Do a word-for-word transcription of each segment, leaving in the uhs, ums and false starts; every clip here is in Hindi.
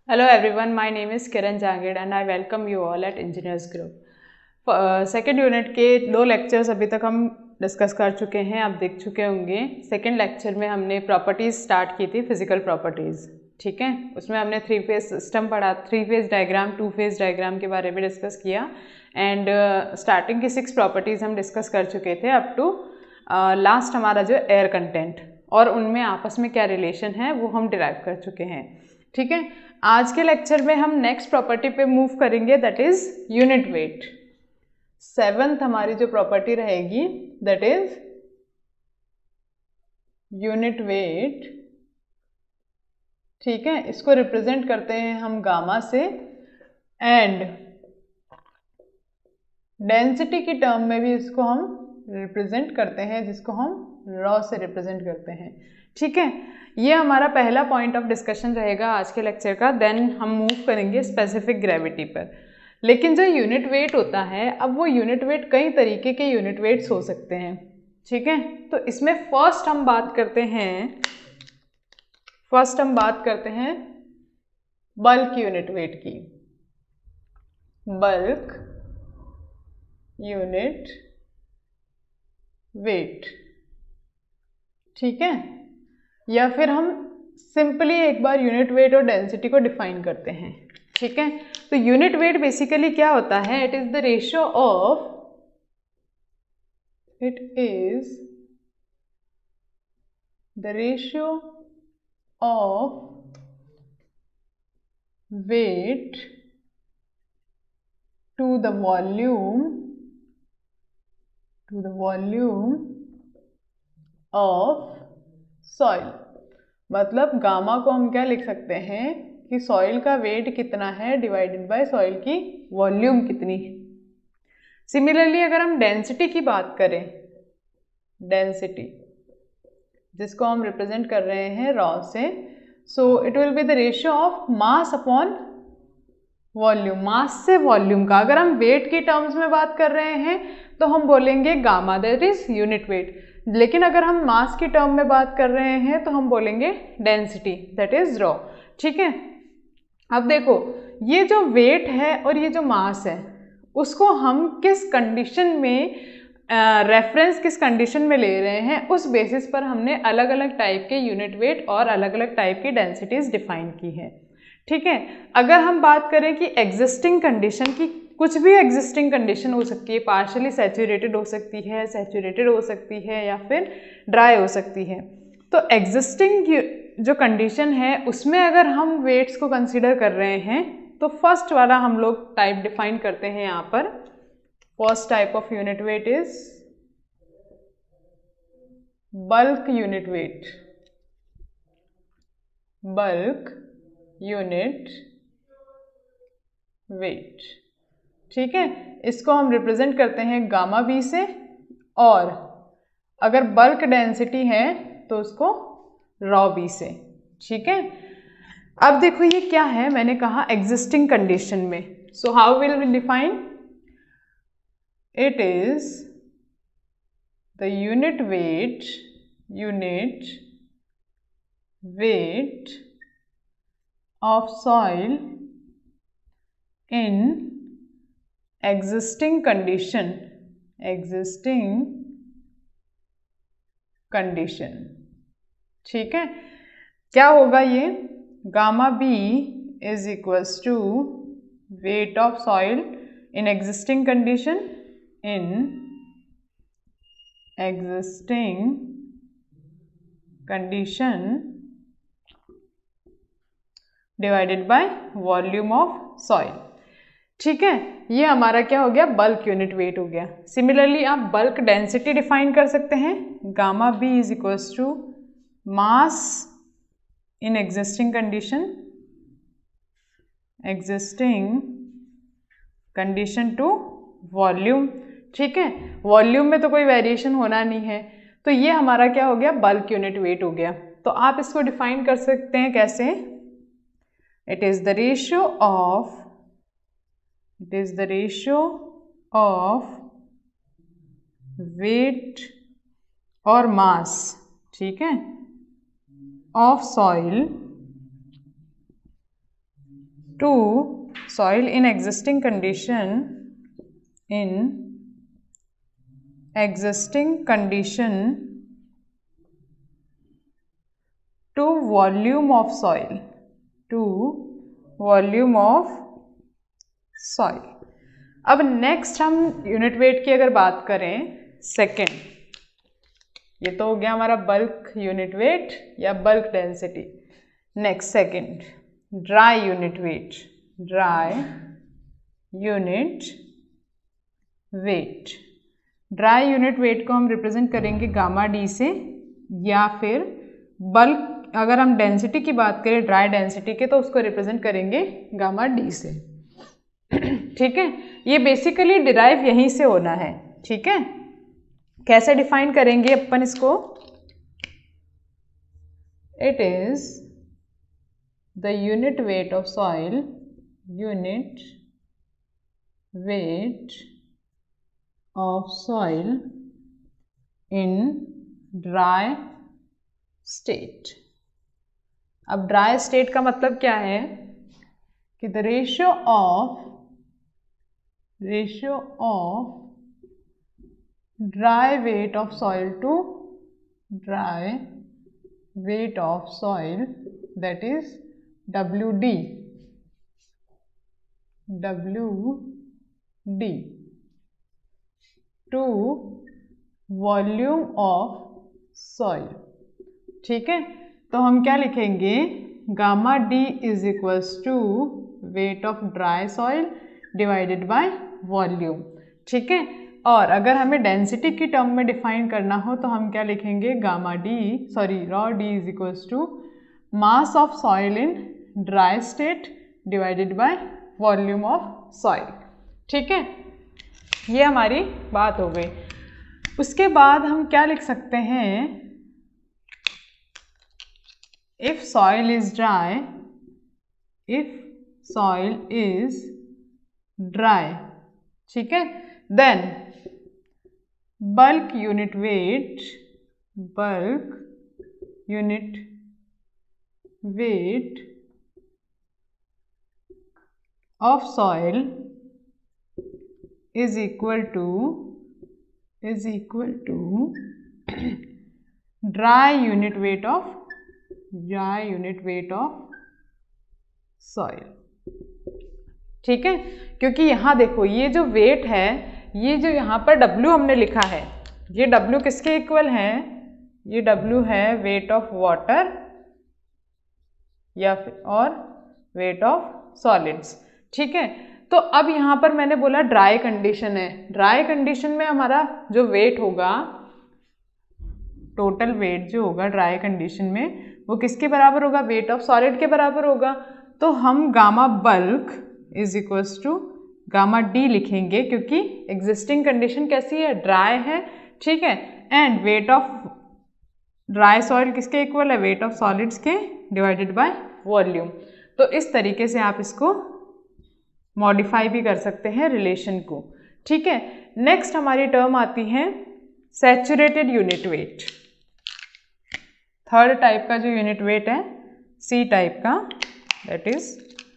Hello everyone, my name is Kiran Jangid and I welcome you all at Engineers Group. Second unit के दो लेक्चर्स अभी तक हम डिस्कस कर चुके हैं, आप देख चुके होंगे। सेकेंड लेक्चर में हमने प्रॉपर्टीज़ स्टार्ट की थी, फिजिकल प्रॉपर्टीज़, ठीक है। उसमें हमने थ्री फेज सिस्टम पढ़ा, three phase diagram, two phase diagram के बारे में डिस्कस किया एंड स्टार्टिंग की सिक्स प्रॉपर्टीज़ हम डिस्कस कर चुके थे अप टू लास्ट हमारा जो एयर कंटेंट और उनमें आपस में क्या रिलेशन है वो हम डिराइव कर चुके हैं, ठीक है। आज के लेक्चर में हम नेक्स्ट प्रॉपर्टी पे मूव करेंगे, that is unit weight. Seventh हमारी जो प्रॉपर्टी रहेगी दैट इज यूनिट वेट, ठीक है। इसको रिप्रेजेंट करते हैं हम गामा से एंड डेंसिटी की टर्म में भी इसको हम रिप्रेजेंट करते हैं, जिसको हम रॉ से रिप्रेजेंट करते हैं, ठीक है। ये हमारा पहला पॉइंट ऑफ डिस्कशन रहेगा आज के लेक्चर का। देन हम मूव करेंगे स्पेसिफिक ग्रेविटी पर। लेकिन जो यूनिट वेट होता है, अब वो यूनिट वेट कई तरीके के यूनिट वेट्स हो सकते हैं, ठीक है। तो इसमें फर्स्ट हम बात करते हैं फर्स्ट हम बात करते हैं बल्क यूनिट वेट की। बल्क यूनिट वेट, ठीक है। या फिर हम सिंपली एक बार यूनिट वेट और डेंसिटी को डिफाइन करते हैं, ठीक है। तो यूनिट वेट बेसिकली क्या होता है? It is the ratio of it is the ratio of weight to the volume to the volume of soil. मतलब गामा को हम क्या लिख सकते हैं कि सॉइल का वेट कितना है डिवाइडेड बाय सॉइल की वॉल्यूम कितनी है। सिमिलरली अगर हम डेंसिटी की बात करें, डेंसिटी जिसको हम रिप्रेजेंट कर रहे हैं रॉ से, so it will be the ratio of mass upon volume, mass से वॉल्यूम का। अगर हम वेट की टर्म्स में बात कर रहे हैं तो हम बोलेंगे gamma, that is unit weight. लेकिन अगर हम मास की टर्म में बात कर रहे हैं तो हम बोलेंगे डेंसिटी, दैट इज रॉ, ठीक है। अब देखो, ये जो वेट है और ये जो मास है, उसको हम किस कंडीशन में रेफरेंस uh, किस कंडीशन में ले रहे हैं, उस बेसिस पर हमने अलग अलग टाइप के यूनिट वेट और अलग अलग टाइप की डेंसिटीज डिफाइन की है, ठीक है। अगर हम बात करें कि एग्जिस्टिंग कंडीशन की, कुछ भी एग्जिस्टिंग कंडीशन हो सकती है, पार्शियली सैचुरेटेड हो सकती है, सैचुरेटेड हो सकती है या फिर ड्राई हो सकती है। तो एग्जिस्टिंग जो कंडीशन है उसमें अगर हम वेट्स को कंसीडर कर रहे हैं तो फर्स्ट वाला हम लोग टाइप डिफाइन करते हैं यहाँ पर। First type of unit weight is bulk unit weight. Bulk unit weight, ठीक है। इसको हम रिप्रेजेंट करते हैं गामा बी से, और अगर बल्क डेंसिटी है तो उसको रॉ बी से, ठीक है। अब देखो ये क्या है, मैंने कहा एग्जिस्टिंग कंडीशन में। So how will we define? It is the unit weight unit weight of soil in existing condition existing condition, ठीक है। क्या होगा ये? Gamma B is equals to weight of soil in existing condition in existing condition divided by volume of soil, ठीक है। ये हमारा क्या हो गया? बल्क यूनिट वेट हो गया। सिमिलरली आप बल्क डेंसिटी डिफाइन कर सकते हैं, gamma B is equals to mass in existing condition existing condition to volume, ठीक है। वॉल्यूम में तो कोई वेरिएशन होना नहीं है, तो ये हमारा क्या हो गया? बल्क यूनिट वेट हो गया। तो आप इसको डिफाइन कर सकते हैं कैसे? It is the ratio of it is the ratio of weight और mass, ठीक है, of soil to soil in existing condition in existing condition to volume of soil to volume of soil। अब नेक्स्ट हम यूनिट वेट की अगर बात करें सेकेंड, ये तो हो गया हमारा बल्क यूनिट वेट या bulk density. Next second dry unit weight, dry unit weight. Dry unit weight को हम रिप्रेजेंट करेंगे गामा डी से, या फिर बल्क अगर हम डेंसिटी की बात करें ड्राई डेंसिटी के तो उसको रिप्रेजेंट करेंगे गामा डी से। ठीक है, ये बेसिकली डिराइव यहीं से होना है। ठीक है, कैसे डिफाइन करेंगे अपन इसको? It is the unit weight of soil, unit weight of soil in dry state. अब ड्राई स्टेट का मतलब क्या है कि the ratio of ratio of dry weight of soil to dry weight of soil, that is W D, W D to volume of soil. ठीक है, तो हम क्या लिखेंगे? Gamma D is equals to weight of dry soil divided by volume. ठीक है, और अगर हमें डेंसिटी की टर्म में डिफाइन करना हो तो हम क्या लिखेंगे? Gamma D sorry rho D is equals to mass of soil in dry state divided by volume of soil. ठीक है, ये हमारी बात हो गई। उसके बाद हम क्या लिख सकते हैं? If soil is dry, if soil is dry, ठीक है, then bulk unit weight, bulk unit weight of soil is equal to is equal to dry unit weight of dry unit weight of soil। ठीक है, क्योंकि यहाँ देखो ये जो वेट है, ये जो यहाँ पर W हमने लिखा है, ये W किसके इक्वल है? ये W है वेट ऑफ वाटर या फिर और वेट ऑफ सॉलिड्स। ठीक है, तो अब यहाँ पर मैंने बोला ड्राई कंडीशन है। ड्राई कंडीशन में हमारा जो वेट होगा, टोटल वेट जो होगा ड्राई कंडीशन में, वो किसके बराबर होगा? वेट ऑफ सॉलिड के बराबर होगा। तो हम gamma bulk is equals to gamma D लिखेंगे, क्योंकि एग्जिस्टिंग कंडीशन कैसी है? ड्राई है। ठीक है, and weight of dry soil किसके इक्वल है? वेट ऑफ सॉलिड्स के डिवाइडेड बाय वॉल्यूम। तो इस तरीके से आप इसको मॉडिफाई भी कर सकते हैं रिलेशन को। ठीक है, नेक्स्ट हमारी टर्म आती है saturated unit weight. Third type का जो यूनिट वेट है, सी टाइप का, that is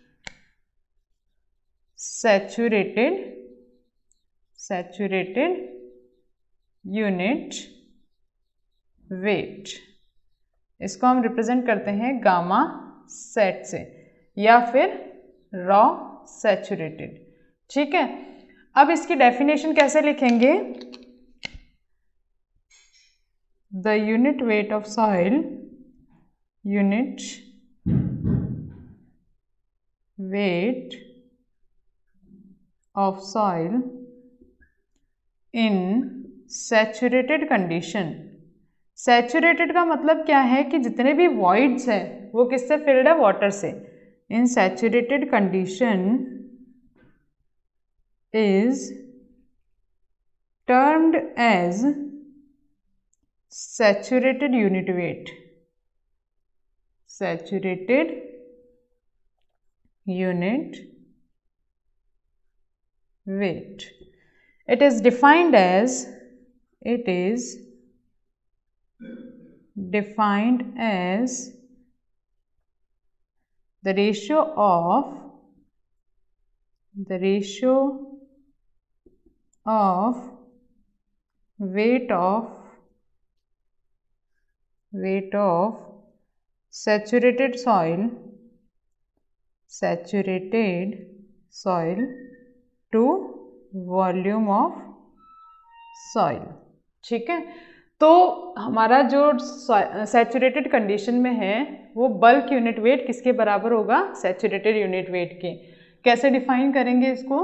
saturated saturated unit weight. इसको हम रिप्रेजेंट करते हैं गामा सेट से या फिर रॉ सैचुरेटेड। ठीक है, अब इसकी डेफिनेशन कैसे लिखेंगे? The unit weight of soil, unit weight of soil in saturated condition। Saturated का मतलब क्या है कि जितने भी voids है वो किससे filled है? वाटर से। In saturated condition is termed as saturated unit weight, saturated unit weight. It is defined as it is defined as the ratio of the ratio of weight of weight of saturated soil saturated soil to volume of soil। ठीक है, तो हमारा जो सैचुरेटेड कंडीशन में है वो बल्क यूनिट वेट किसके बराबर होगा? सैचुरेटेड यूनिट वेट के। कैसे डिफाइन करेंगे इसको?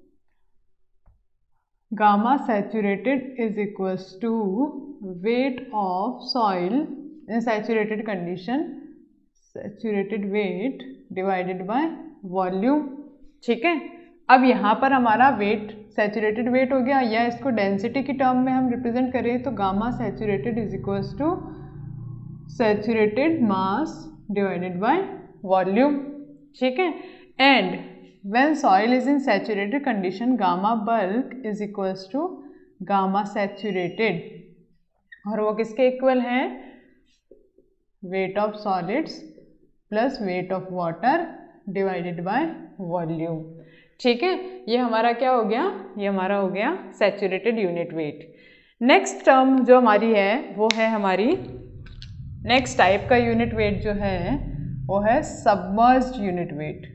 Gamma saturated is equals to weight of soil in saturated condition, saturated weight divided by volume. ठीक है, अब यहाँ पर हमारा वेट सैचुरेटेड वेट हो गया, या इसको डेंसिटी की टर्म में हम रिप्रेजेंट करें तो gamma saturated is equals to saturated mass divided by volume. ठीक है, and when soil is in saturated condition gamma bulk is equals to gamma saturated, और वो किसके इक्वल है? weight of solids plus weight of water divided by volume। ठीक है, ये हमारा क्या हो गया? ये हमारा हो गया saturated unit weight. Next term जो हमारी है वो है हमारी नेक्स्ट टाइप का यूनिट वेट जो है वो है submerged unit weight,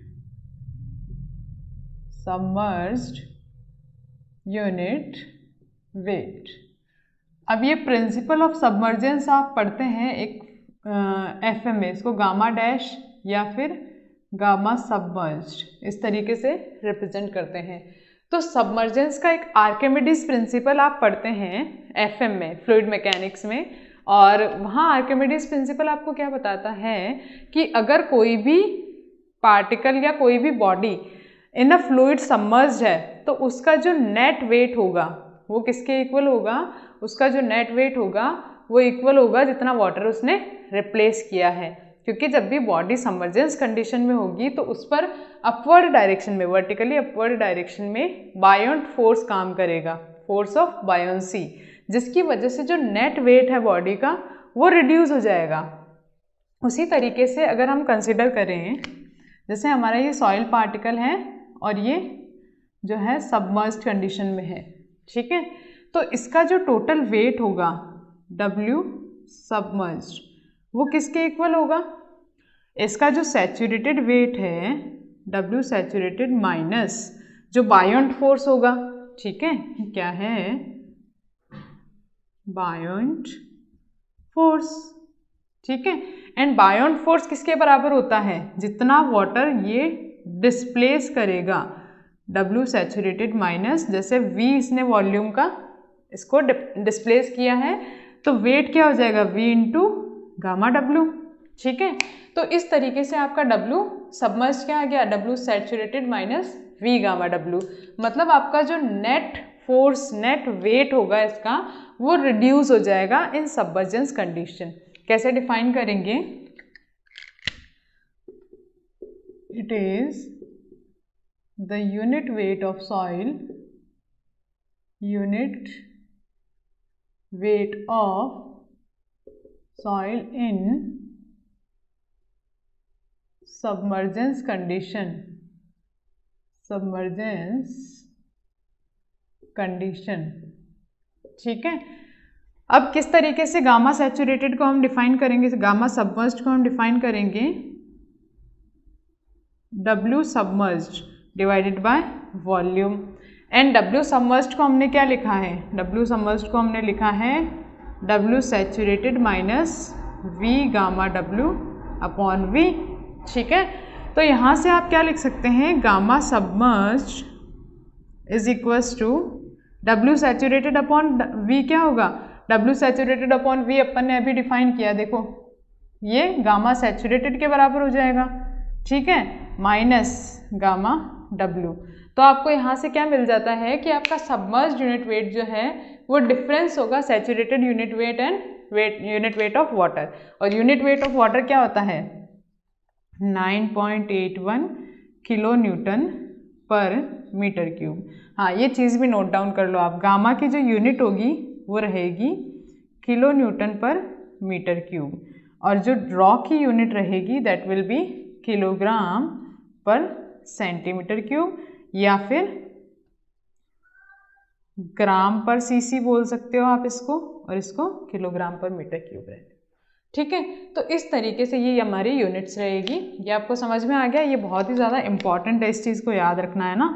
submerged unit weight. अब ये प्रिंसिपल ऑफ सबमर्जेंस आप पढ़ते हैं एक एफ एम में, इसको गामा डैश या फिर गामा सबमर्ज्ड इस तरीके से रिप्रेजेंट करते हैं। तो सबमर्जेंस का एक आर्किमिडीज प्रिंसिपल आप पढ़ते हैं एफ एम में, फ्लूइड मैकेनिक्स में, और वहाँ आर्किमिडीज प्रिंसिपल आपको क्या बताता है कि अगर कोई भी पार्टिकल या कोई भी body in a fluid submerged है तो उसका जो नेट वेट होगा वो किसके इक्वल होगा? उसका जो नेट वेट होगा वो इक्वल होगा जितना वाटर उसने रिप्लेस किया है, क्योंकि जब भी बॉडी सबमर्जेंस कंडीशन में होगी तो उस पर अपवर्ड डायरेक्शन में, वर्टिकली अपवर्ड डायरेक्शन में बायोंट फोर्स काम करेगा, फोर्स ऑफ बायोंसी, जिसकी वजह से जो नेट वेट है बॉडी का वो रिड्यूस हो जाएगा। उसी तरीके से अगर हम कंसिडर करें, जैसे हमारा ये सॉइल पार्टिकल है और ये जो है सबमर्ज्ड कंडीशन में है। ठीक है, तो इसका जो टोटल वेट होगा W सबमर्ज्ड वो किसके इक्वल होगा? इसका जो सैचुरेटेड वेट है W सैचुरेटेड माइनस जो बायोंट फोर्स होगा। ठीक है, क्या है? Buoyant force. ठीक है, एंड बायोंट फोर्स किसके बराबर होता है? जितना वाटर ये डिस्प्लेस करेगा, W सैचुरेटेड माइनस, जैसे V इसने वॉल्यूम का इसको डिस्प्लेस किया है तो वेट क्या हो जाएगा? V into gamma W। ठीक है, तो इस तरीके से आपका W सबमर्ज क्या आ गया? W saturated minus V gamma W, मतलब आपका जो नेट फोर्स, नेट वेट होगा इसका वो रिड्यूस हो जाएगा इन सबमर्जेंस कंडीशन। कैसे डिफाइन करेंगे? It is the unit weight of soil, unit weight of soil in submergence condition, submergence condition। ठीक है, अब किस तरीके से गामा सैचुरेटेड को हम डिफाइन करेंगे, गामा सबमर्ज्ड को हम डिफाइन करेंगे W submerged divided by volume, and W submerged को हमने क्या लिखा है? W सबमर्ज्ड को हमने लिखा है W saturated minus V gamma W upon V। ठीक है, तो यहाँ से आप क्या लिख सकते हैं? Gamma submerged is equals to W saturated upon V क्या होगा? W सैचुरेटेड अपॉन V अपन ने अभी डिफाइन किया, देखो ये गामा सैचुरेटेड के बराबर हो जाएगा। ठीक है, माइनस गामा W। तो आपको यहाँ से क्या मिल जाता है कि आपका सबमर्ज्ड यूनिट वेट जो है वो डिफरेंस होगा saturated unit weight and weight unit weight of water. और यूनिट वेट ऑफ वाटर क्या होता है? Nine point eight one kilo newton per metre cube. हाँ, ये चीज़ भी नोट डाउन कर लो आप। गामा की जो यूनिट होगी वो रहेगी kilo newton per metre cube, और जो रॉ की यूनिट रहेगी that will be kilogram per centimetre cube, या फिर ग्राम पर सीसी बोल सकते हो आप इसको, और इसको किलोग्राम पर मीटर क्यूब रहेगा। ठीक है, तो इस तरीके से ये हमारी यूनिट्स रहेगी। ये आपको समझ में आ गया, ये बहुत ही ज़्यादा इंपॉर्टेंट है, इस चीज़ को याद रखना है ना।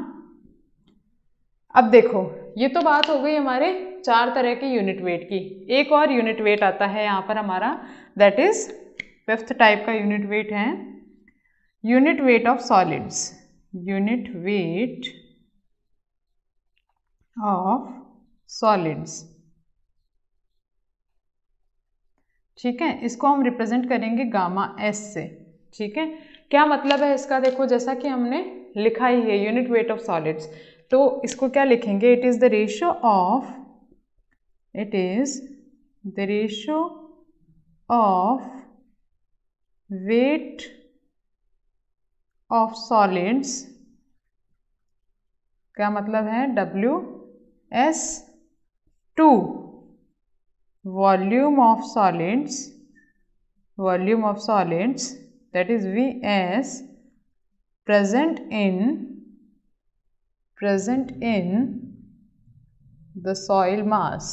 अब देखो, ये तो बात हो गई हमारे चार तरह के यूनिट वेट की। एक और यूनिट वेट आता है यहाँ पर हमारा, दैट इज फिफ्थ टाइप का यूनिट वेट है unit weight of solids. Unit weight of solids, ठीक है, इसको हम रिप्रेजेंट करेंगे गामा एस से। ठीक है, क्या मतलब है इसका, देखो जैसा कि हमने लिखा ही है यूनिट वेट ऑफ सॉलिड्स, तो इसको क्या लिखेंगे, it is the ratio of it is the ratio of weight of solids, क्या मतलब है, W S to volume of solids, volume of solids that is V S present in present in the soil mass।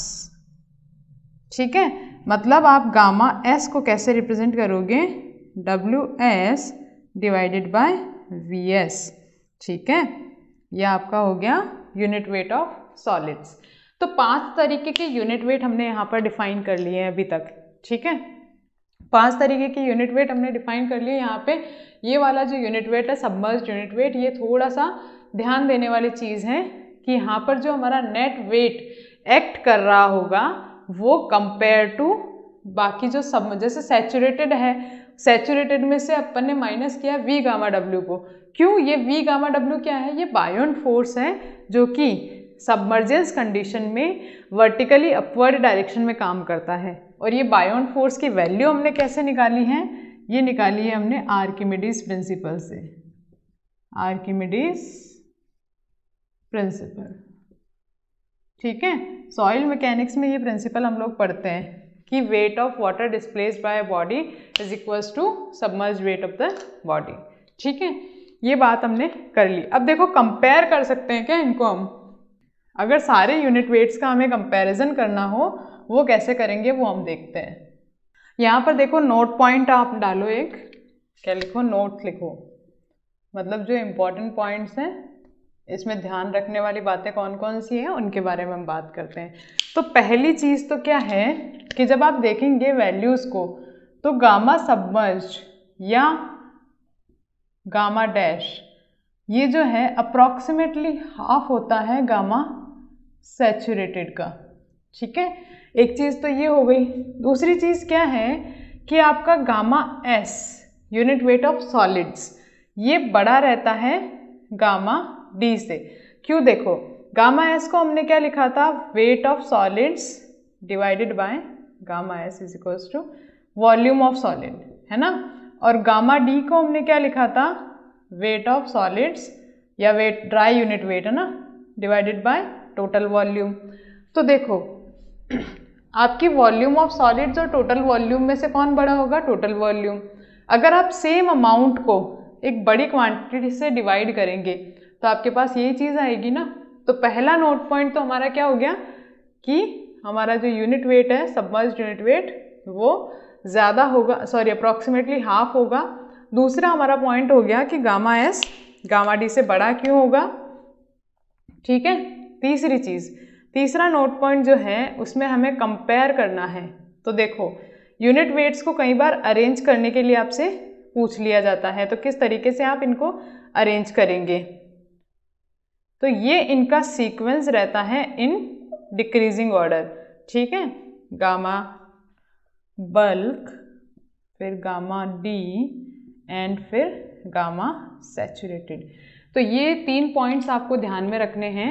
ठीक है, मतलब आप गामा S को कैसे रिप्रेजेंट करोगे, W S divided by V S. ठीक है, यह आपका हो गया यूनिट वेट ऑफ सॉलिड्स। तो पांच तरीके के यूनिट वेट हमने यहाँ पर डिफाइन कर लिए हैं अभी तक। ठीक है, पांच तरीके के यूनिट वेट हमने डिफाइन कर लिए। यहाँ पे ये वाला जो यूनिट वेट है सबमर्ज्ड यूनिट वेट, ये थोड़ा सा ध्यान देने वाली चीज़ है कि यहाँ पर जो हमारा नेट वेट एक्ट कर रहा होगा वो कंपेयर टू बाकी जो सब, जैसे सैचुरेटेड है, सैचुरेटेड में से अपन ने माइनस किया वी गामा डब्ल्यू को। क्यों, ये वी गामा डब्ल्यू क्या है, ये बायोंट फोर्स है जो कि सबमर्जेंस कंडीशन में वर्टिकली अपवर्ड डायरेक्शन में काम करता है। और ये बायोंट फोर्स की वैल्यू हमने कैसे निकाली है, ये निकाली है हमने आर्किमिडीज प्रिंसिपल से, आर्किमिडीज प्रिंसिपल। ठीक है, सॉइल मैकेनिक्स में ये प्रिंसिपल हम लोग पढ़ते हैं कि weight of water displaced by body is equals to submerged weight of the body. ठीक है, ये बात हमने कर ली। अब देखो कंपेयर कर सकते हैं क्या इनको हम, अगर सारे यूनिट वेट्स का हमें कंपैरिजन करना हो वो कैसे करेंगे वो हम देखते हैं। यहाँ पर देखो नोट पॉइंट आप डालो, एक क्या लिखो, नोट लिखो, मतलब जो इम्पोर्टेंट पॉइंट्स हैं, इसमें ध्यान रखने वाली बातें कौन कौन सी हैं उनके बारे में हम बात करते हैं। तो पहली चीज़ तो क्या है कि जब आप देखेंगे वैल्यूज़ को, तो गामा सबमर्ज्ड या गामा डैश ये जो है अप्रॉक्सीमेटली हाफ होता है गामा सैचुरेटेड का। ठीक है, एक चीज़ तो ये हो गई। दूसरी चीज़ क्या है कि आपका gamma S unit weight of solids ये बड़ा रहता है गामा डी से। क्यों, देखो गामा एस को हमने क्या लिखा था, weight of solids divided by gamma S is equals to volume of solid, है ना। और गामा डी को हमने क्या लिखा था, वेट ऑफ सॉलिड्स या वेट ड्राई यूनिट वेट है ना, डिवाइडेड बाय टोटल वॉल्यूम। तो देखो आपकी वॉल्यूम ऑफ सॉलिड्स और टोटल वॉल्यूम में से कौन बड़ा होगा, टोटल वॉल्यूम। अगर आप सेम अमाउंट को एक बड़ी क्वांटिटी से डिवाइड करेंगे तो आपके पास यही चीज़ आएगी ना। तो पहला नोट पॉइंट तो हमारा क्या हो गया कि हमारा जो यूनिट वेट है सबमर्ज्ड यूनिट वेट वो ज़्यादा होगा, सॉरी अप्रॉक्सीमेटली हाफ होगा। दूसरा हमारा पॉइंट हो गया कि गामा एस गामा डी से बड़ा क्यों होगा। ठीक है, तीसरी चीज़, तीसरा नोट पॉइंट जो है उसमें हमें कंपेयर करना है। तो देखो यूनिट वेट्स को कई बार अरेंज करने के लिए आपसे पूछ लिया जाता है, तो किस तरीके से आप इनको अरेंज करेंगे। तो ये इनका सीक्वेंस रहता है इन डिक्रीजिंग ऑर्डर। ठीक है, गामा बल्क, फिर गामा डी एंड फिर गामा सैचुरेटेड। तो ये तीन पॉइंट्स आपको ध्यान में रखने हैं,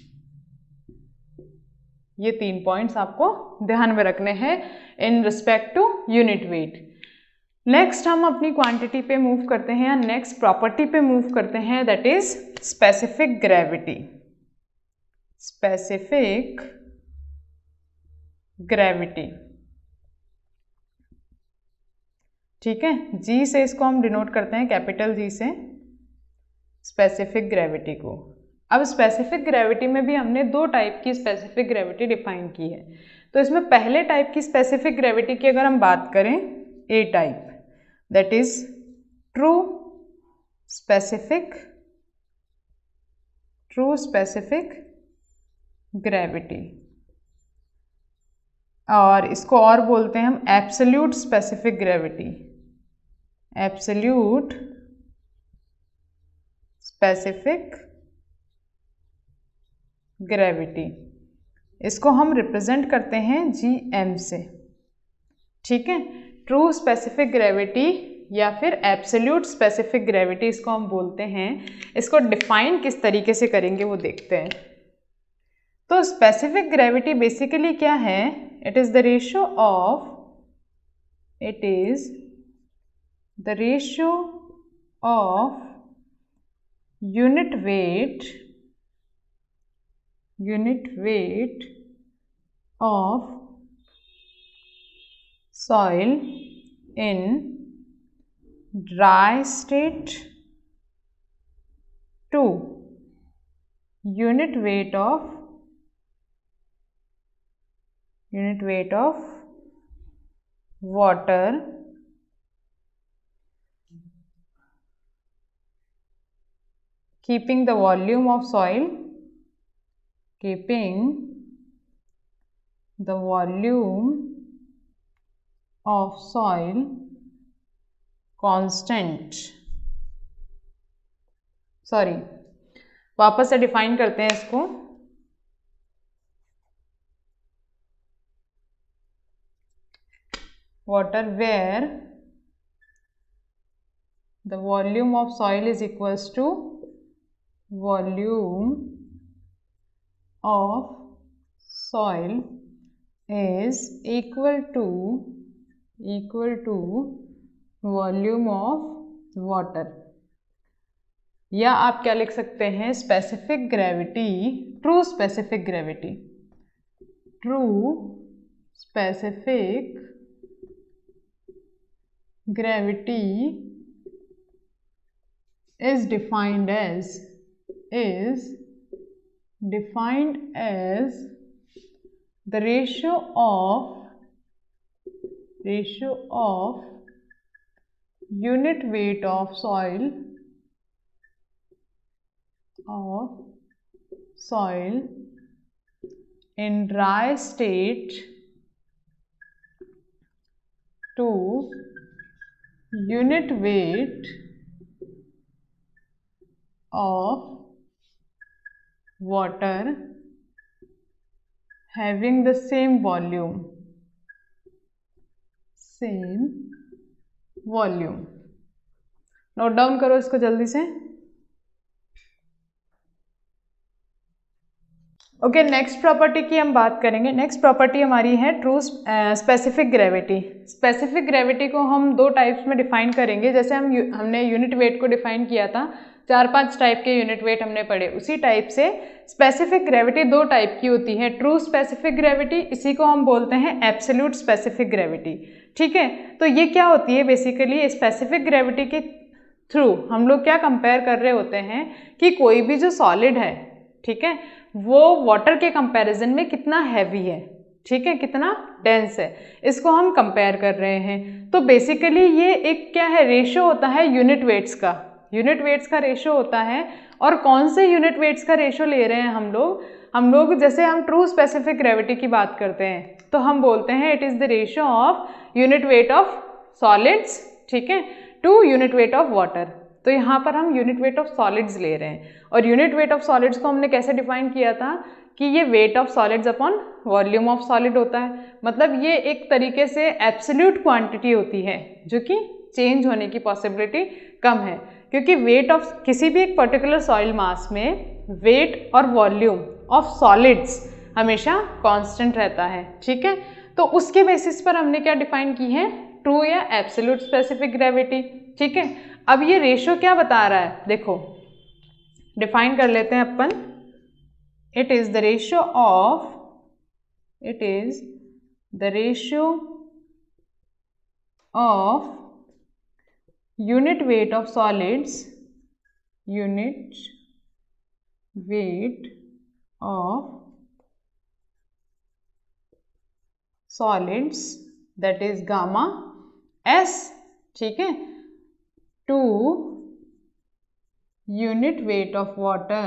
ये तीन पॉइंट्स आपको ध्यान में रखने हैं in respect to unit weight. Next हम अपनी क्वांटिटी पे मूव करते हैं या नेक्स्ट प्रॉपर्टी पे मूव करते हैं, that is specific gravity. Specific gravity, ठीक है, जी से इसको हम डिनोट करते हैं, कैपिटल जी से स्पेसिफिक ग्रेविटी को। अब स्पेसिफिक ग्रेविटी में भी हमने दो टाइप की स्पेसिफिक ग्रेविटी डिफाइन की है। तो इसमें पहले टाइप की स्पेसिफिक ग्रेविटी की अगर हम बात करें, A type, that is true specific true specific gravity, और इसको और बोलते हैं हम absolute specific gravity. Absolute specific gravity, इसको हम रिप्रेजेंट करते हैं जी एम से। ठीक है, ट्रू स्पेसिफिक ग्रेविटी या फिर एब्सोल्यूट स्पेसिफिक ग्रेविटी इसको हम बोलते हैं। इसको डिफाइन किस तरीके से करेंगे वो देखते हैं। तो स्पेसिफिक ग्रेविटी बेसिकली क्या है? It is the ratio of it is the ratio of unit weight unit weight of soil in dry state to unit weight of unit weight of water keeping the volume of soil keeping the volume of soil constant। Sorry, वापस से डिफाइन करते हैं इसको। Water where the volume of soil is equals to volume of soil is equal to equal to volume of water, या आप क्या लिख सकते हैं? Specific gravity, true specific gravity, true specific gravity is defined as is defined as the ratio of ratio of unit weight of soil of soil in dry state to unit weight of water having the same volume same volume। Note down करो इसको जल्दी से। ओके, नेक्स्ट प्रॉपर्टी की हम बात करेंगे। नेक्स्ट प्रॉपर्टी हमारी है true specific gravity. Specific gravity को हम दो टाइप्स में डिफाइन करेंगे। जैसे हम हमने यूनिट वेट को डिफाइन किया था, चार पांच टाइप के यूनिट वेट हमने पढ़े, उसी टाइप से स्पेसिफिक ग्रेविटी दो टाइप की होती है। ट्रू स्पेसिफिक ग्रेविटी, इसी को हम बोलते हैं एब्सोल्यूट स्पेसिफिक ग्रेविटी। ठीक है, तो ये क्या होती है? बेसिकली स्पेसिफिक ग्रेविटी के थ्रू हम लोग क्या कंपेयर कर रहे होते हैं कि कोई भी जो सॉलिड है, ठीक है, वो वाटर के कंपैरिजन में कितना हैवी है, ठीक है, कितना डेंस है, इसको हम कंपेयर कर रहे हैं। तो बेसिकली ये एक क्या है? रेशियो होता है यूनिट वेट्स का। यूनिट वेट्स का रेशियो होता है। और कौन से यूनिट वेट्स का रेशियो ले रहे हैं हम लोग? हम लोग जैसे हम ट्रू स्पेसिफिक ग्रेविटी की बात करते हैं तो हम बोलते हैं it is the ratio of unit weight of solids, ठीक है, to unit weight of water. तो यहाँ पर हम यूनिट वेट ऑफ सॉलिड्स ले रहे हैं। और यूनिट वेट ऑफ सॉलिड्स को हमने कैसे डिफाइन किया था कि ये weight of solids upon volume of solid होता है। मतलब ये एक तरीके से एब्सोल्यूट क्वांटिटी होती है जो कि चेंज होने की पॉसिबिलिटी कम है, क्योंकि वेट ऑफ किसी भी एक पर्टिकुलर सॉइल मास में वेट और वॉल्यूम ऑफ सॉलिड्स हमेशा कांस्टेंट रहता है। ठीक है, तो उसके बेसिस पर हमने क्या डिफाइन की है? ट्रू या एब्सोल्यूट स्पेसिफिक ग्रेविटी। ठीक है, अब ये रेशियो क्या बता रहा है? देखो डिफाइन कर लेते हैं अपन। It is the ratio of it is the ratio of unit weight of solids unit weight of solids that is gamma s, ठीक है, to unit weight of water,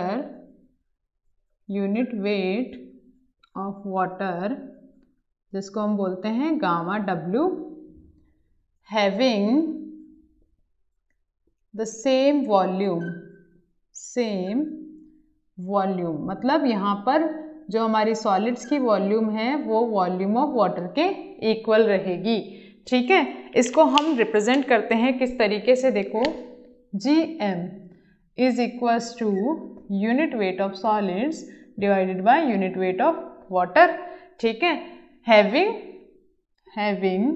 unit weight of water जिसको हम बोलते हैं gamma W, having the same volume, same volume मतलब यहाँ पर जो हमारी सॉलिड्स की वॉल्यूम है वो वॉल्यूम ऑफ वाटर के इक्वल रहेगी, ठीक है। इसको हम रिप्रेजेंट करते हैं किस तरीके से, देखो G M is equals to unit weight of solids divided by unit weight of water, ठीक है। Having having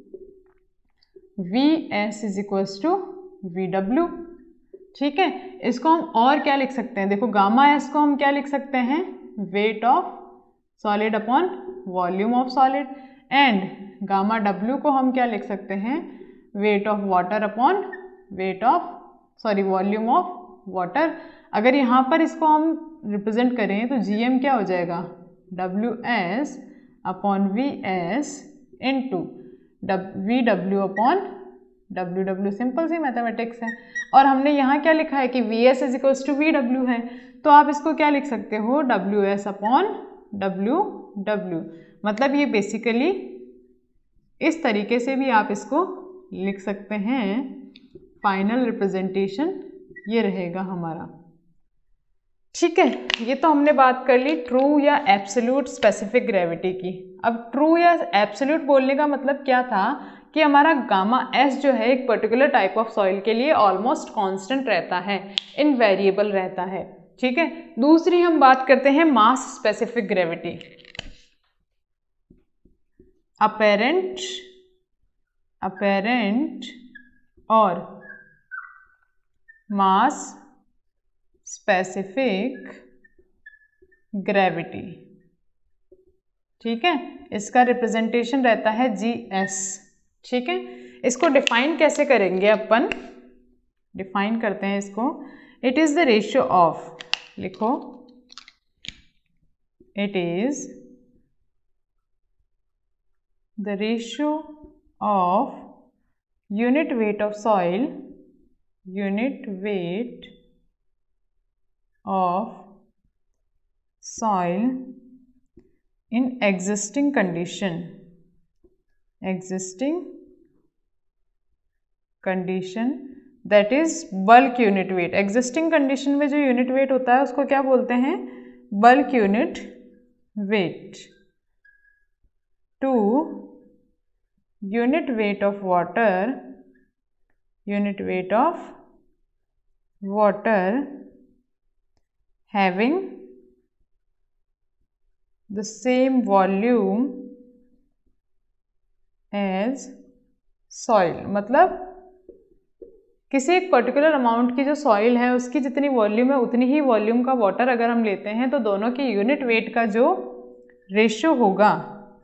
V S is equals to V W, ठीक है। इसको हम और क्या लिख सकते हैं, देखो गामा एस को हम क्या लिख सकते हैं, weight of solid upon volume of solid, and gamma W को हम क्या लिख सकते हैं, weight of water upon weight of sorry volume of water. अगर यहाँ पर इसको हम रिप्रेजेंट करें तो जी एम क्या हो जाएगा, W S upon V S into V W upon W W, simple सी मैथमेटिक्स है। और हमने यहाँ क्या लिखा है कि V S is equals to V W है, तो आप इसको क्या लिख सकते हो, W S upon W W, मतलब ये बेसिकली इस तरीके से भी आप इसको लिख सकते हैं। फाइनल रिप्रेजेंटेशन ये रहेगा हमारा, ठीक है। ये तो हमने बात कर ली ट्रू या एब्सोल्यूट स्पेसिफिक ग्रेविटी की। अब ट्रू या एब्सोल्यूट बोलने का मतलब क्या था कि हमारा गामा एस जो है एक पर्टिकुलर टाइप ऑफ सॉइल के लिए ऑलमोस्ट कांस्टेंट रहता है, इनवेरिएबल रहता है, ठीक है। दूसरी हम बात करते हैं mass specific gravity. Apparent apparent और मास स्पेसिफिक ग्रेविटी, ठीक है। इसका रिप्रेजेंटेशन रहता है जी एस, ठीक है। इसको डिफाइन कैसे करेंगे अपन, डिफाइन करते हैं इसको, it is the ratio of, लिखो it is the ratio of unit weight of soil, unit weight of soil in existing condition, existing condition that is bulk unit weight। existing condition में जो unit weight होता है उसको क्या बोलते हैं, bulk unit weight to unit weight of water, unit weight of water having the same volume as soil, मतलब किसी एक पर्टिकुलर अमाउंट की जो सॉइल है उसकी जितनी वॉल्यूम है उतनी ही वॉल्यूम का वाटर अगर हम लेते हैं तो दोनों की यूनिट वेट का जो रेशियो होगा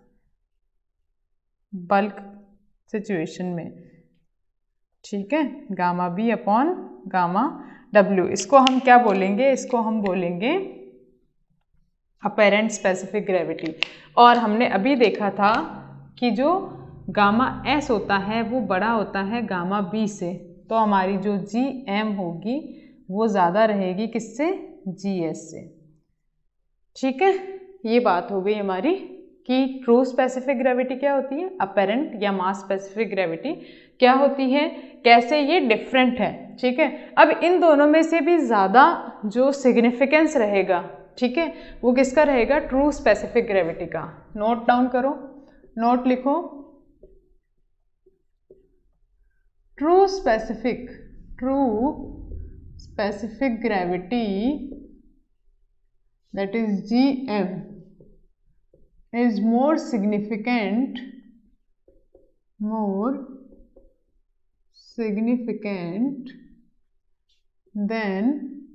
बल्क सिचुएशन में, ठीक है, gamma B upon gamma W, इसको हम क्या बोलेंगे, इसको हम बोलेंगे अपेरेंट स्पेसिफिक ग्रेविटी। और हमने अभी देखा था कि जो गामा एस होता है वो बड़ा होता है गामा बी से, तो हमारी जो जी एम होगी वो ज़्यादा रहेगी किससे, जी एस से, ठीक है। ये बात हो गई हमारी कि ट्रू स्पेसिफिक ग्रेविटी क्या होती है, अपेरेंट या मास स्पेसिफिक ग्रेविटी क्या होती है, कैसे ये डिफरेंट है, ठीक है। अब इन दोनों में से भी ज़्यादा जो सिग्निफिकेंस रहेगा, ठीक है, वो किसका रहेगा, ट्रू स्पेसिफिक ग्रेविटी का। नोट डाउन करो, नोट लिखो, true specific true specific gravity that is G M is more significant more significant than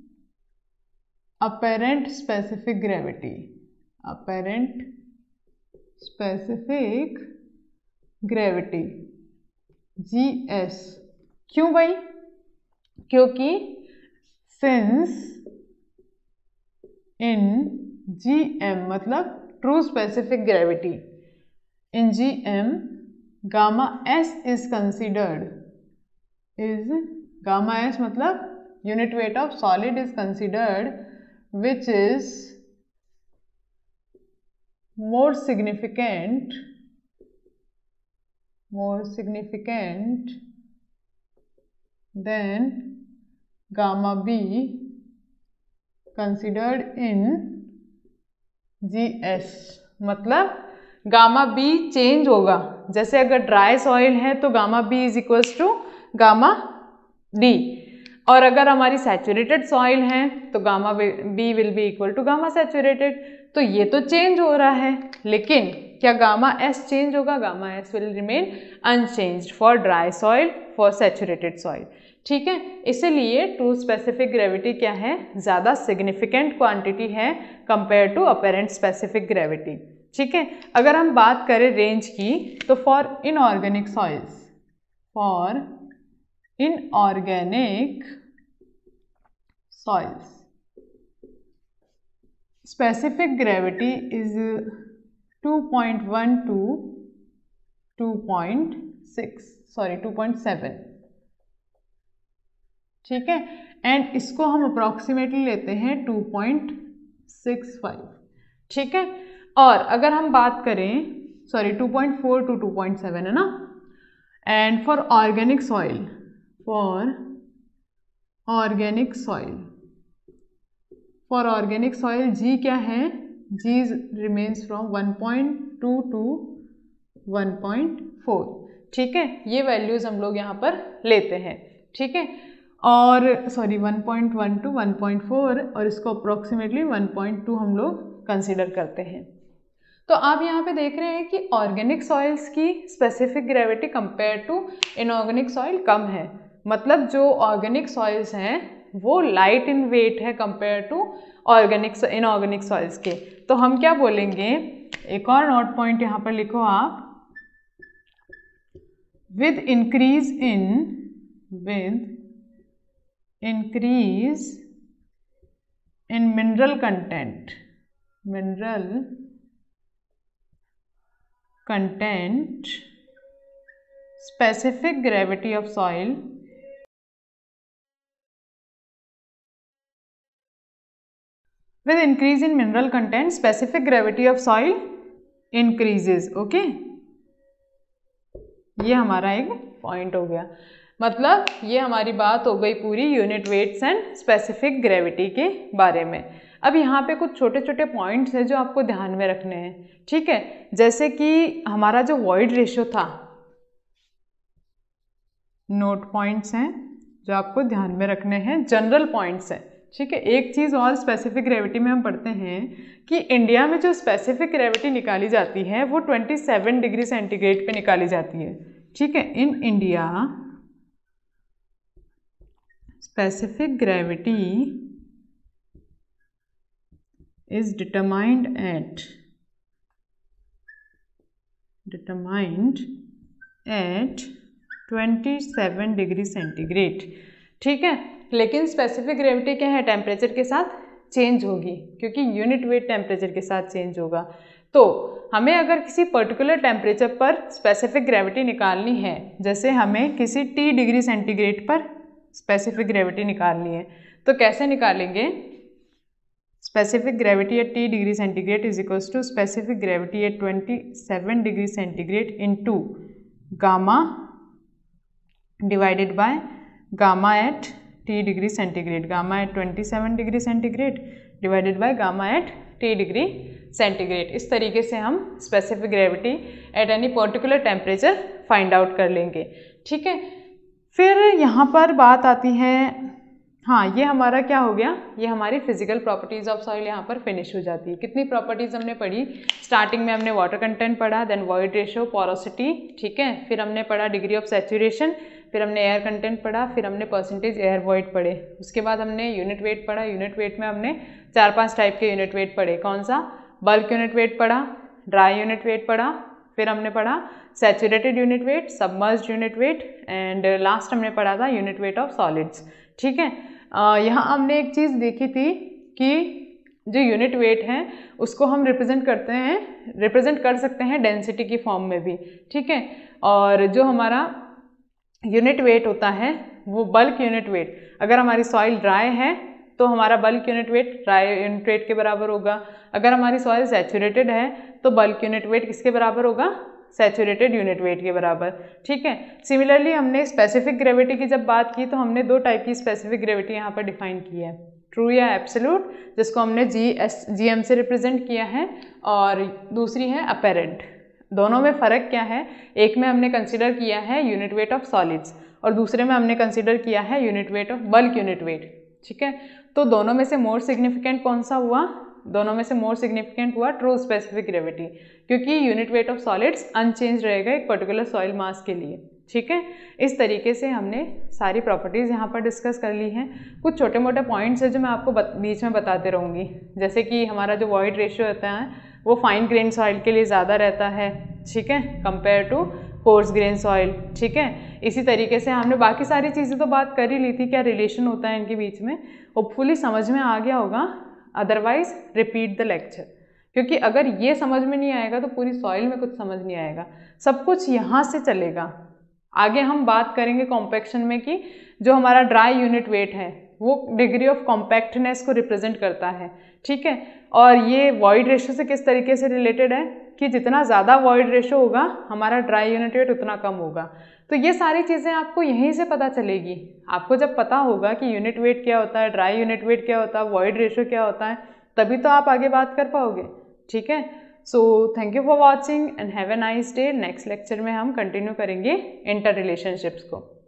apparent specific gravity apparent specific gravity G S। क्यों भाई, क्योंकि since इन जी एम मतलब true specific gravity, in G M gamma S is considered, is gamma S मतलब unit weight of solid is considered which is more significant more significant than gamma B considered in G S। मतलब गामा बी चेंज होगा, जैसे अगर ड्राई सॉइल है तो gamma B is equals to gamma D, और अगर हमारी सैचुरेटेड सॉइल है तो gamma B will be equal to gamma saturated. तो ये तो चेंज हो रहा है, लेकिन क्या गामा एस चेंज होगा? Gamma S will remain unchanged for dry soil, for saturated soil. ठीक है, इसीलिए ट्रू स्पेसिफिक ग्रेविटी क्या है? ज़्यादा सिग्निफिकेंट क्वांटिटी है compare to apparent specific gravity. ठीक है, अगर हम बात करें रेंज की तो for inorganic soils, for inorganic soils specific gravity is two point one to two point six, sorry two point seven। ठीक है, एंड इसको हम अप्रोक्सीमेटली लेते हैं two point six five। ठीक है, और अगर हम बात करें sorry two point four to two point seven है ना, and for organic soil, for organic soil for organic soil G क्या है? G remains from one point two to one point four। ठीक है, ये वैल्यूज हम लोग यहाँ पर लेते हैं। ठीक है, और sorry one point one to one point four, और इसको अप्रोक्सीमेटली one point two हम लोग कंसिडर करते हैं। तो आप यहाँ पे देख रहे हैं कि ऑर्गेनिक सॉइल्स की specific gravity compare to inorganic soil कम है, मतलब जो ऑर्गेनिक सॉइल्स हैं वो लाइट इन वेट है compare to organic inorganic soils के। तो हम क्या बोलेंगे, एक और नोट पॉइंट यहाँ पर लिखो आप, with increase in with increase in mineral content, mineral content specific gravity of soil with increase in mineral content specific gravity of soil increases। Okay, ये हमारा एक पॉइंट हो गया, मतलब ये हमारी बात हो गई पूरी unit weights and specific gravity के बारे में। अब यहाँ पे कुछ छोटे छोटे पॉइंट्स हैं जो आपको ध्यान में रखने हैं। ठीक है, जैसे कि हमारा जो वॉइड रेशियो था, नोट पॉइंट्स हैं जो आपको ध्यान में रखने हैं, जनरल पॉइंट्स हैं। ठीक है, एक चीज़ और स्पेसिफिक ग्रेविटी में हम पढ़ते हैं कि इंडिया में जो स्पेसिफिक ग्रेविटी निकाली जाती है वो सत्ताईस डिग्री सेंटीग्रेड पे निकाली जाती है। ठीक है, in India specific gravity is determined at determined at सत्ताईस डिग्री सेंटीग्रेड। ठीक है, लेकिन स्पेसिफिक ग्रेविटी क्या है? टेम्परेचर के साथ चेंज होगी, क्योंकि यूनिट वेट टेम्परेचर के साथ चेंज होगा। तो हमें अगर किसी पर्टिकुलर टेम्परेचर पर स्पेसिफिक ग्रेविटी निकालनी है, जैसे हमें किसी टी डिग्री सेंटीग्रेड पर स्पेसिफिक ग्रेविटी निकालनी है, तो कैसे निकालेंगे? Specific gravity at T degree centigrade is equals to specific gravity at twenty-seven degree centigrade into gamma divided by gamma at T degree centigrade, gamma at twenty-seven degree centigrade divided by gamma at T degree centigrade. इस तरीके से हम specific gravity at any particular temperature find out कर लेंगे। ठीक है, फिर यहाँ पर बात आती है, हाँ ये हमारा क्या हो गया, ये हमारी फिजिकल प्रॉपर्टीज ऑफ सॉइल यहाँ पर फिनिश हो जाती है। कितनी प्रॉपर्टीज हमने पढ़ी? स्टार्टिंग में हमने वाटर कंटेंट पढ़ा, देन वॉइड रेशियो, पोरोसिटी, ठीक है, फिर हमने पढ़ा डिग्री ऑफ सैचुरेशन, फिर हमने एयर कंटेंट पढ़ा, फिर हमने परसेंटेज एयर वॉइड पढ़े, उसके बाद हमने यूनिट वेट पढ़ा। यूनिट वेट में हमने चार पांच टाइप के यूनिट वेट पढ़े। कौन सा? बल्क यूनिट वेट पढ़ा, ड्राई यूनिट वेट पढ़ा, फिर हमने पढ़ा saturated unit weight, submerged unit weight, and last हमने पढ़ा था यूनिट वेट ऑफ सॉलिड्स। ठीक है, यहाँ हमने एक चीज़ देखी थी कि जो यूनिट वेट है उसको हम रिप्रेजेंट करते हैं रिप्रेजेंट कर सकते हैं डेंसिटी की फॉर्म में भी, ठीक है। और जो हमारा यूनिट वेट होता है वो बल्क यूनिट वेट, अगर हमारी सॉइल ड्राई है तो हमारा bulk unit weight dry unit weight के बराबर होगा। अगर हमारी सॉइल सैचुरेटेड है तो बल्क यूनिट वेट किसके बराबर होगा, सैचुरेटेड यूनिट वेट के बराबर, ठीक है। सिमिलरली हमने स्पेसिफिक ग्रेविटी की जब बात की तो हमने दो टाइप की स्पेसिफिक ग्रेविटी यहाँ पर डिफाइन की है, ट्रू या एब्सोल्यूट, जिसको हमने जी एस जी एम से रिप्रेजेंट किया है, और दूसरी है अपेरेंट। दोनों में फ़र्क क्या है, एक में हमने कंसिडर किया है यूनिट वेट ऑफ सॉलिड्स और दूसरे में हमने कंसिडर किया है unit weight of bulk unit weight, ठीक है। तो दोनों में से मोर सिग्निफिकेंट कौन सा हुआ, दोनों में से मोर सिग्निफिकेंट हुआ ट्रू स्पेसिफिक ग्रेविटी, क्योंकि unit weight of solids unchange रहेगा एक पर्टिकुलर सॉइल मास के लिए, ठीक है। इस तरीके से हमने सारी प्रॉपर्टीज़ यहाँ पर डिस्कस कर ली हैं। कुछ छोटे मोटे पॉइंट्स हैं जो मैं आपको बत, बीच में बताते रहूँगी, जैसे कि हमारा जो वॉइड रेशियो होता है वो फाइन ग्रेन सॉइल के लिए ज़्यादा रहता है, ठीक है, compare to coarse grain soil, ठीक है। इसी तरीके से हमने बाकी सारी चीज़ें तो बात कर ही ली थी, क्या रिलेशन होता है इनके बीच में, होपफुली समझ में आ गया होगा। अदरवाइज रिपीट द लेक्चर, क्योंकि अगर ये समझ में नहीं आएगा तो पूरी सॉइल में कुछ समझ नहीं आएगा, सब कुछ यहाँ से चलेगा। आगे हम बात करेंगे कॉम्पैक्शन में कि जो हमारा ड्राई यूनिट वेट है वो डिग्री ऑफ कॉम्पैक्टनेस को रिप्रेजेंट करता है, ठीक है। और ये वॉइड रेशियो से किस तरीके से रिलेटेड है कि जितना ज़्यादा वॉइड रेशियो होगा हमारा ड्राई यूनिट वेट उतना कम होगा। तो ये सारी चीज़ें आपको यहीं से पता चलेगी। आपको जब पता होगा कि यूनिट वेट क्या होता है, ड्राई यूनिट वेट क्या होता है, वॉइड रेशियो क्या होता है, तभी तो आप आगे बात कर पाओगे, ठीक है। So thank you for watching and have a nice day. Next lecture में हम कंटिन्यू करेंगे इंटर रिलेशनशिप्स को।